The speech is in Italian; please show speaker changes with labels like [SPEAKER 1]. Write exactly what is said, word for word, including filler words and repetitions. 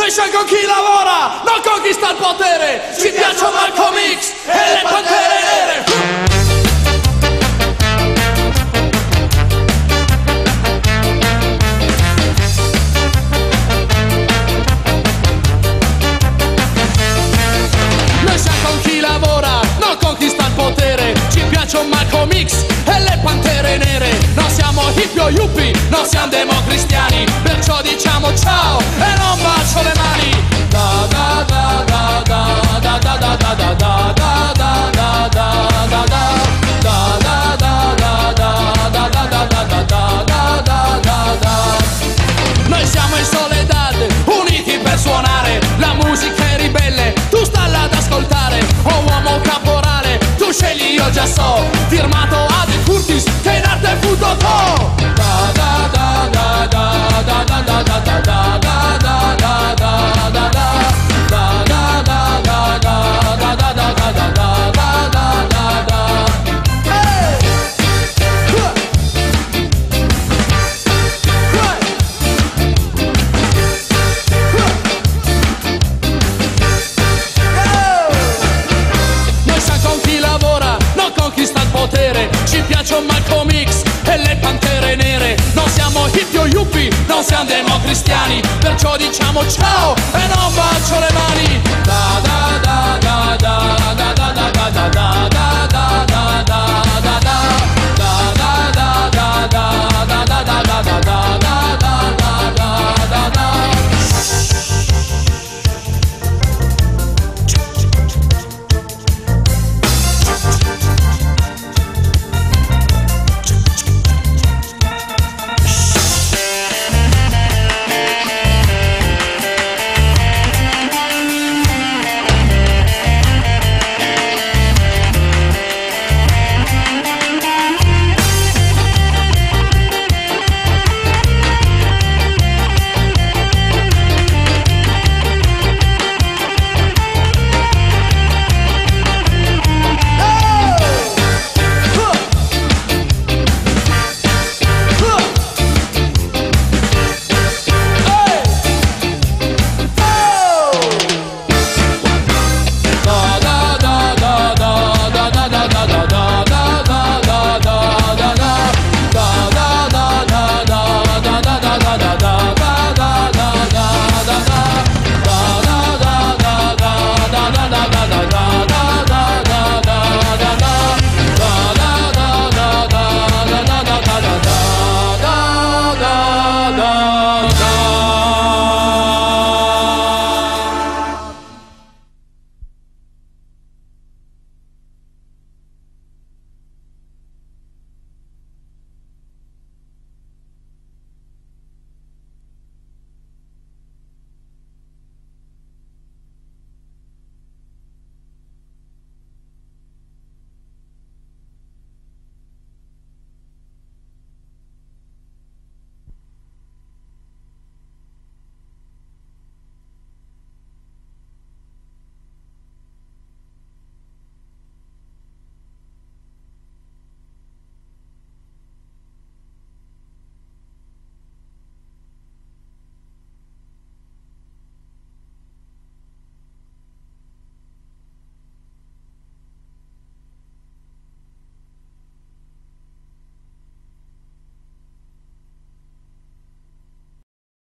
[SPEAKER 1] Noi siamo con chi lavora, non conquista il potere. Ci piacciono Malcolm X e le Pantere Nere. Ci piacciono Malcolm X e le Pantere Nere. Non siamo hippie o yuppie, non siamo democristiani, perciò diciamo ciao e non bacio le mani. Da da da da da da da da da da da da da da da da da da. Noi siamo in Soledad, uniti per suonare. La musica è ribelle, tu stalla ad ascoltare. Oh uomo caporale, tu scegli, io già so. Firmato Ade Curtis, che in arte è Futoto. Da da da da da da da da da da da da da da da da da. Ci piacciono Malcolm X e le Pantere Nere. Non siamo hippie o yuppie, non siamo democristiani, perciò diciamo ciao e non bacio le mani. Da da da da da da da da da da.